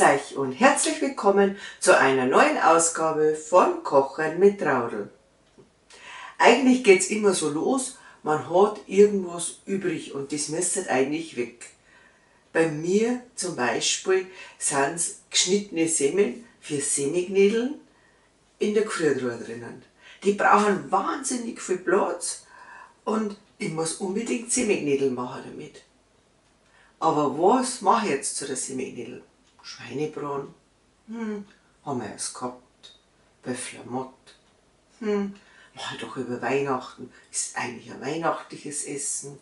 euch und herzlich willkommen zu einer neuen Ausgabe von Kochen mit Traudl. Eigentlich geht es immer so los, man hat irgendwas übrig und das müsste eigentlich weg. Bei mir zum Beispiel sind es geschnittene Semmeln für Semmelknödeln in der Gefriertruhe drinnen. Die brauchen wahnsinnig viel Platz und ich muss unbedingt Semmelknödel machen damit. Aber was mache ich jetzt zu der Semmelknödel? Schweinebraten? Haben wir erst gehabt. Böfflermott? Mal doch über Weihnachten. Ist eigentlich ein weihnachtliches Essen.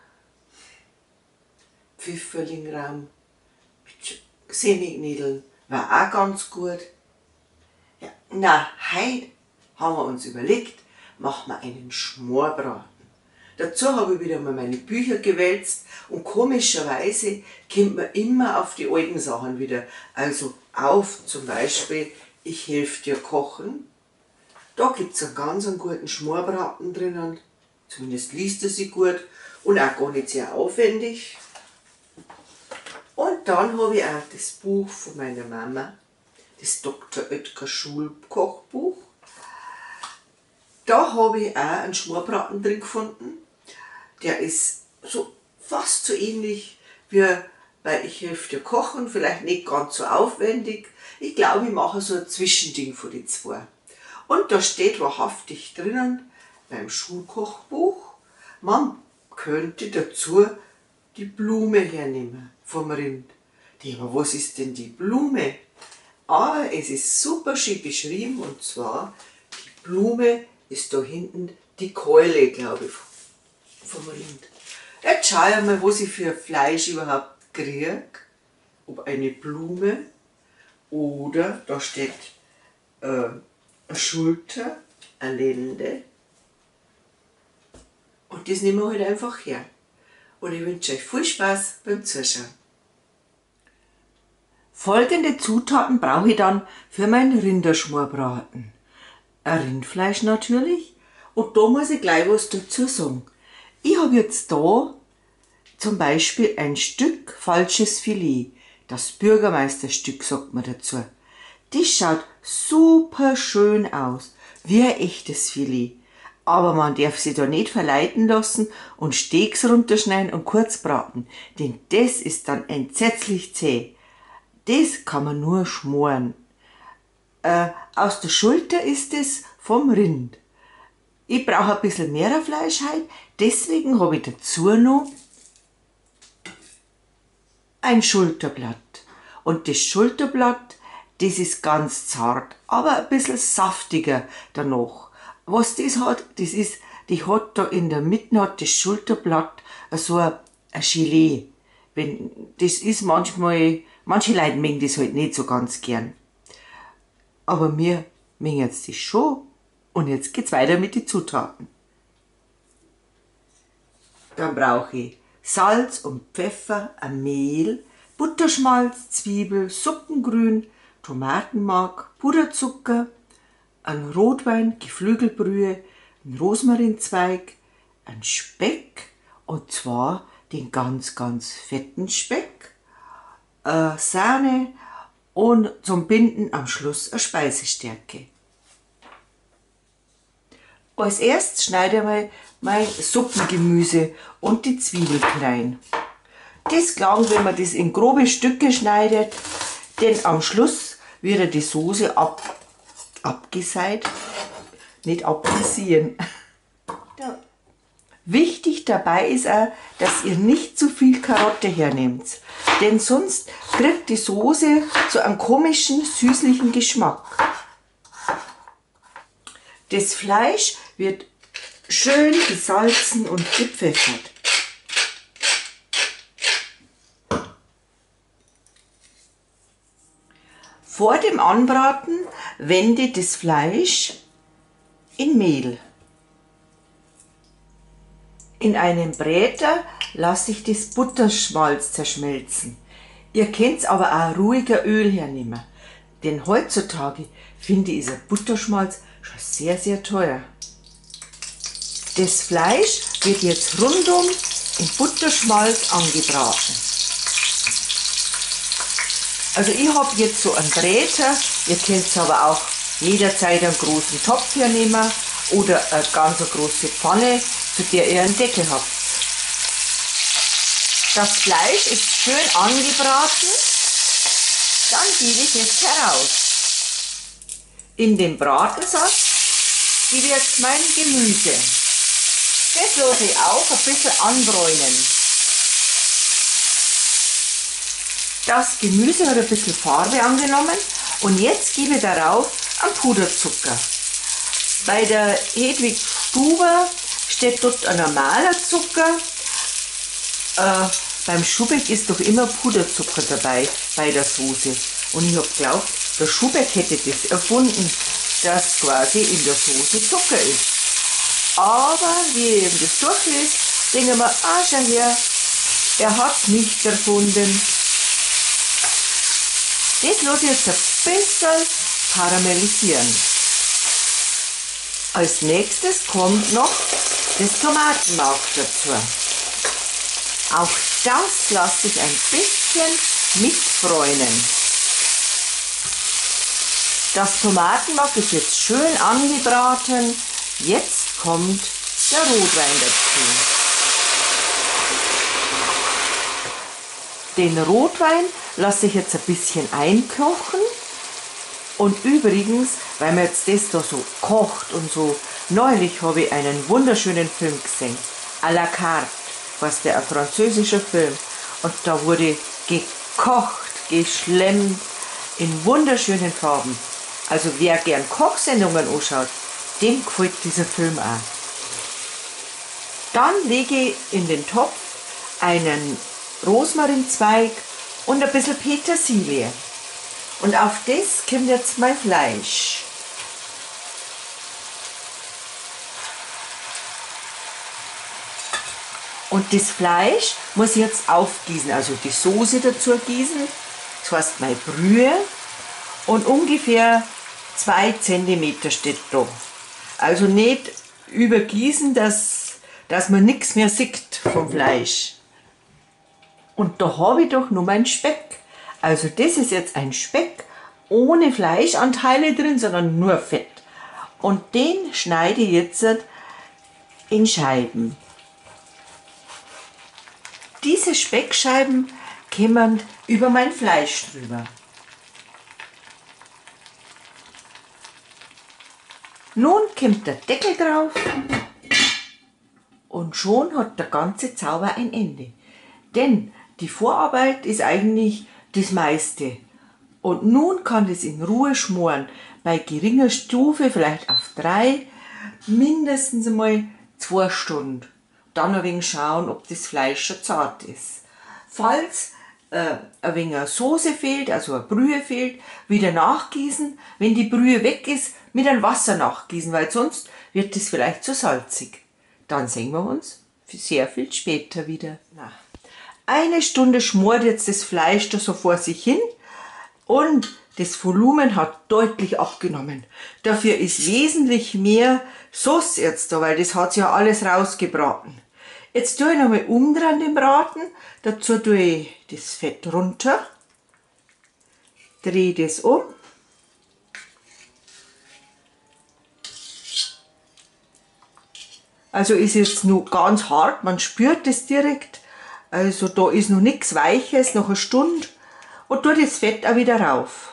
Pfifferlingrahm mit Semmelknödeln war auch ganz gut. Ja, na, heute haben wir uns überlegt, machen wir einen Schmorbraten. Dazu habe ich wieder mal meine Bücher gewälzt und komischerweise kommt man immer auf die alten Sachen wieder. Also auf zum Beispiel, ich helfe dir kochen. Da gibt es einen ganz guten Schmorbraten drinnen. Zumindest liest er sich gut und auch gar nicht sehr aufwendig. Und dann habe ich auch das Buch von meiner Mama, das Dr. Oetker Schulkochbuch. Da habe ich auch einen Schmorbraten drin gefunden. Der ist so fast so ähnlich wie bei Ich helfe dir kochen, vielleicht nicht ganz so aufwendig. Ich glaube, ich mache so ein Zwischending von den zwei. Und da steht wahrhaftig drinnen beim Schulkochbuch, man könnte dazu die Blume hernehmen vom Rind. Aber was ist denn die Blume? Aber es ist super schön beschrieben und zwar, die Blume ist da hinten die Keule, glaube ich, vom Rind. Jetzt schaue ich mal, was ich für Fleisch überhaupt kriege. Ob eine Blume oder, da steht eine Schulter, eine Lende. Und das nehmen wir halt einfach her. Und ich wünsche euch viel Spaß beim Zuschauen. Folgende Zutaten brauche ich dann für meinen Rinderschmorbraten. Ein Rindfleisch natürlich. Und da muss ich gleich was dazu sagen. Ich habe jetzt da zum Beispiel ein Stück falsches Filet. Das Bürgermeisterstück sagt man dazu. Das schaut super schön aus, wie ein echtes Filet. Aber man darf sich da nicht verleiten lassen und Steaks runterschneiden und kurz braten, denn das ist dann entsetzlich zäh. Das kann man nur schmoren. Aus der Schulter ist es vom Rind. Ich brauche ein bisschen mehr Fleisch heute, deswegen habe ich dazu noch ein Schulterblatt. Und das Schulterblatt, das ist ganz zart, aber ein bisschen saftiger danach. Was das hat, die hat da in der Mitte hat das Schulterblatt so ein Gelee. Das ist manchmal, manche Leute mögen das halt nicht so ganz gern. Aber mir mögen jetzt das schon. Und jetzt geht's weiter mit den Zutaten. Dann brauche ich Salz und Pfeffer, ein Mehl, Butterschmalz, Zwiebel, Suppengrün, Tomatenmark, Puderzucker, ein Rotwein, Geflügelbrühe, ein Rosmarinzweig, ein Speck, und zwar den ganz fetten Speck, Sahne und zum Binden am Schluss eine Speisestärke. Als erstes schneide ich mal mein Suppengemüse und die Zwiebel klein. Das gelangt, wenn man das in grobe Stücke schneidet, denn am Schluss wird die Soße abgeseit, nicht abgesiehen. Ja. Wichtig dabei ist auch, dass ihr nicht zu viel Karotte hernehmt, denn sonst kriegt die Soße so einen komischen, süßlichen Geschmack. Das Fleisch wird schön gesalzen und gepfeffert. Vor dem Anbraten wende das Fleisch in Mehl. In einem Bräter lasse ich das Butterschmalz zerschmelzen. Ihr könnt aber auch ruhiger Öl hernehmen, denn heutzutage finde ich ein Butterschmalz schon sehr teuer. Das Fleisch wird jetzt rundum in Butterschmalz angebraten. Also ich habe jetzt so einen Bräter, ihr könnt aber auch jederzeit einen großen Topf hernehmen oder eine ganz große Pfanne, zu der ihr einen Deckel habt. Das Fleisch ist schön angebraten, dann gebe ich es heraus. In den Bratensatz gebe ich jetzt mein Gemüse. Das lasse ich auch ein bisschen anbräunen. Das Gemüse hat ein bisschen Farbe angenommen und jetzt gebe ich darauf einen Puderzucker. Bei der Hedwig Stuber steht dort ein normaler Zucker. Beim Schuhbeck ist doch immer Puderzucker dabei bei der Soße. Und ich habe geglaubt, der Schuhbeck hätte das erfunden, dass quasi in der Soße Zucker ist. Aber wie ich eben das durchlese, denke ich mir, ah, schau her, er hat es nicht erfunden. Das lasse ich jetzt ein bisschen karamellisieren. Als nächstes kommt noch das Tomatenmark dazu. Auch das lasse ich ein bisschen mitbräunen. Das Tomatenmark ist jetzt schön angebraten. Jetzt kommt der Rotwein dazu. Den Rotwein lasse ich jetzt ein bisschen einkochen. Und übrigens, weil man jetzt das da so kocht und so, neulich habe ich einen wunderschönen Film gesehen, à la carte, was der ein französischer Film. Und da wurde gekocht, geschlemmt, in wunderschönen Farben. Also wer gern Kochsendungen anschaut, dem gefällt dieser Film auch. Dann lege ich in den Topf einen Rosmarinzweig und ein bisschen Petersilie. Und auf das kommt jetzt mein Fleisch. Und das Fleisch muss ich jetzt aufgießen, also die Soße dazu gießen. Das heißt meine Brühe. Und ungefähr 2 cm steht da. Also nicht übergießen, dass man nichts mehr sieht vom Fleisch. Und da habe ich doch nur meinen Speck. Also das ist jetzt ein Speck ohne Fleischanteile drin, sondern nur Fett. Und den schneide ich jetzt in Scheiben. Diese Speckscheiben kommen über mein Fleisch drüber. Nun kommt der Deckel drauf und schon hat der ganze Zauber ein Ende. Denn die Vorarbeit ist eigentlich das meiste. Und nun kann es in Ruhe schmoren. Bei geringer Stufe, vielleicht auf 3, mindestens einmal 2 Stunden. Dann ein wenig schauen, ob das Fleisch schon zart ist. Falls ein wenig Soße fehlt, also eine Brühe fehlt, wieder nachgießen. Wenn die Brühe weg ist, mit einem Wasser nachgießen, weil sonst wird es vielleicht zu salzig. Dann sehen wir uns sehr viel später wieder. Na. 1 Stunde schmort jetzt das Fleisch da so vor sich hin und das Volumen hat deutlich abgenommen. Dafür ist wesentlich mehr Sauce jetzt da, weil das hat ja alles rausgebraten. Jetzt tue ich nochmal umdrehen den Braten, dazu tue ich das Fett runter, drehe das um. Also ist jetzt nur ganz hart, man spürt es direkt. Also da ist noch nichts Weiches, noch eine Stunde. Und tue das Fett auch wieder rauf.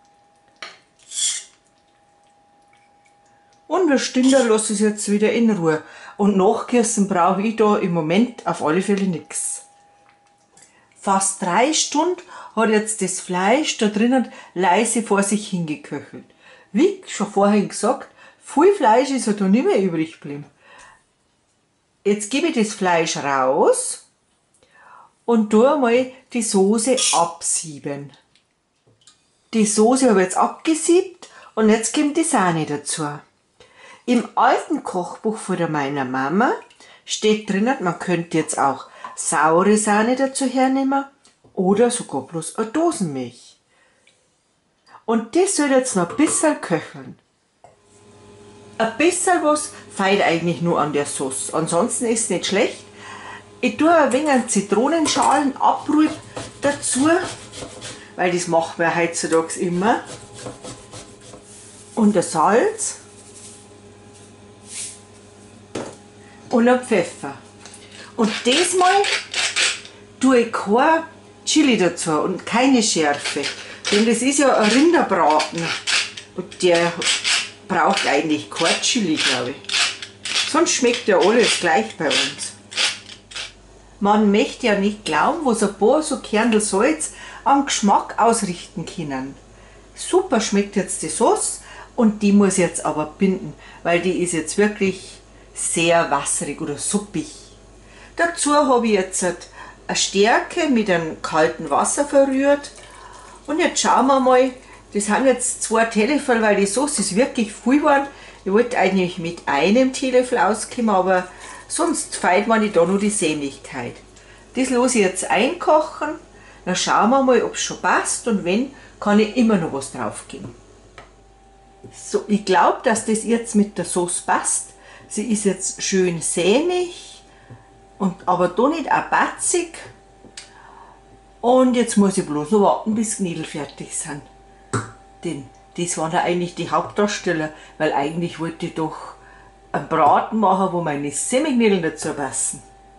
Und eine Stunde lasse ich es jetzt wieder in Ruhe. Und nachgießen brauche ich da im Moment auf alle Fälle nichts. Fast 3 Stunden hat jetzt das Fleisch da drinnen leise vor sich hingeköchelt. Wie schon vorhin gesagt, viel Fleisch ist ja da nicht mehr übrig geblieben. Jetzt gebe ich das Fleisch raus und tue mal die Soße absieben. Die Soße habe ich jetzt abgesiebt und jetzt kommt die Sahne dazu. Im alten Kochbuch von meiner Mama steht drinnen, man könnte jetzt auch saure Sahne dazu hernehmen oder sogar bloß eine Dosenmilch. Und das soll jetzt noch ein bisschen köcheln. Ein bisschen was fehlt eigentlich nur an der Sauce. Ansonsten ist es nicht schlecht. Ich tue ein wenig Zitronenschalen Abrieb dazu. weil das macht man heutzutage immer. Und ein Salz und ein Pfeffer. Und diesmal tue ich kein Chili dazu und keine Schärfe, denn das ist ja ein Rinderbraten und der braucht eigentlich kein Chili, glaube ich. Sonst schmeckt ja alles gleich bei uns. Man möchte ja nicht glauben, was ein paar so Kernel Salz am Geschmack ausrichten können. Super schmeckt jetzt die Sauce und die muss jetzt aber binden, weil die ist jetzt wirklich sehr wasserig oder suppig. Dazu habe ich jetzt eine Stärke mit einem kalten Wasser verrührt und jetzt schauen wir mal, das sind jetzt 2 Teelöffel, weil die Sauce ist wirklich viel geworden. Ich wollte eigentlich mit einem Teelöffel auskommen, aber sonst fehlt mir da nur die Sämigkeit. Das lasse ich jetzt einkochen, dann schauen wir mal, ob es schon passt und wenn, kann ich immer noch was drauf geben. So, ich glaube, dass das jetzt mit der Sauce passt. Sie ist jetzt schön sämig, aber da nicht auch batzig. Und jetzt muss ich bloß noch warten, bis die Knödel fertig sind. Denn das waren ja eigentlich die Hauptdarsteller, weil eigentlich wollte ich doch einen Braten machen, wo meine Semmelknödel dazu passen.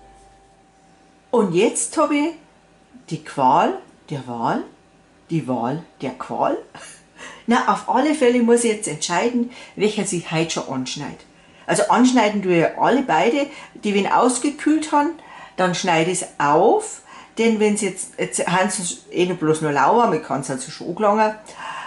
Und jetzt habe ich die Qual der Wahl, die Wahl der Qual. Na, auf alle Fälle muss ich jetzt entscheiden, welcher sich heute schon anschneidet. Also anschneiden tue ich alle beide, die wenn ausgekühlt haben, dann schneide ich es auf, denn wenn sie jetzt haben sie eh noch bloß nur lauer, man kann es also schon angelangen.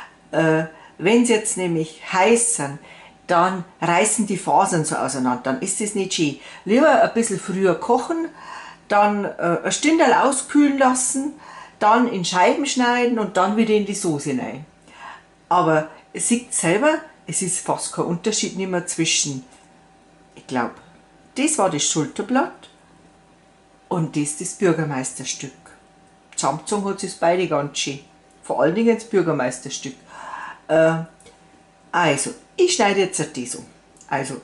Wenn sie jetzt nämlich heiß sind, dann reißen die Fasern so auseinander, dann ist das nicht schön. Lieber ein bisschen früher kochen, dann ein Stündel auskühlen lassen, dann in Scheiben schneiden und dann wieder in die Soße rein. Aber seht selber, es ist fast kein Unterschied mehr zwischen, ich glaube, das war das Schulterblatt und das Bürgermeisterstück. Zusammengezogen hat es beide ganz schön. Vor allen Dingen das Bürgermeisterstück. Also, ich schneide jetzt das um. Also.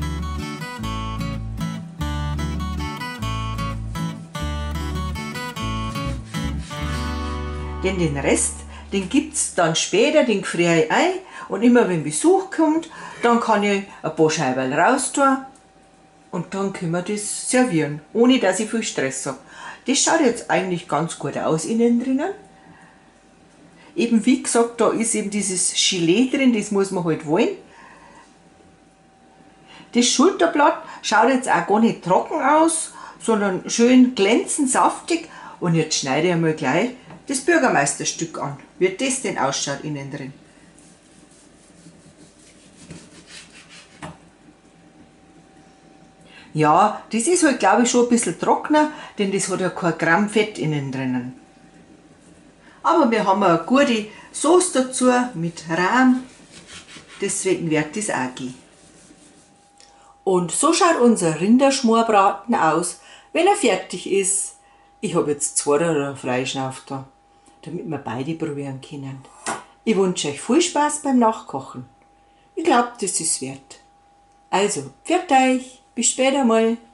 Denn den Rest, den gibt es dann später, den friere ich ein und immer wenn Besuch kommt, dann kann ich ein paar Scheiben raus tun und dann können wir das servieren, ohne dass ich viel Stress habe. Das schaut jetzt eigentlich ganz gut aus innen drinnen. Eben wie gesagt, da ist eben dieses Gelee drin, das muss man halt wollen. Das Schulterblatt schaut jetzt auch gar nicht trocken aus, sondern schön glänzend, saftig. Und jetzt schneide ich einmal gleich das Bürgermeisterstück an, wie das denn ausschaut innen drin. Ja, das ist halt glaube ich schon ein bisschen trockener, denn das hat ja kein Gramm Fett innen drinnen. Aber wir haben eine gute Sauce dazu mit Rahm, deswegen wird das auch gehen. Und so schaut unser Rinderschmorbraten aus, wenn er fertig ist. Ich habe jetzt 2 Freischnauf da, damit wir beide probieren können. Ich wünsche euch viel Spaß beim Nachkochen. Ich glaube, das ist wert. Also, pfiat euch, bis später mal.